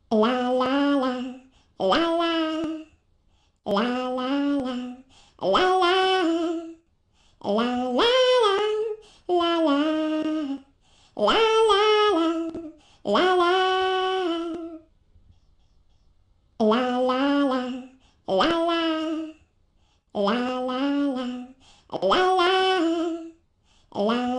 la la la, la la, la la la, la la, la la la, la la, la la la, la la, la la la, la la, la la la, la la, la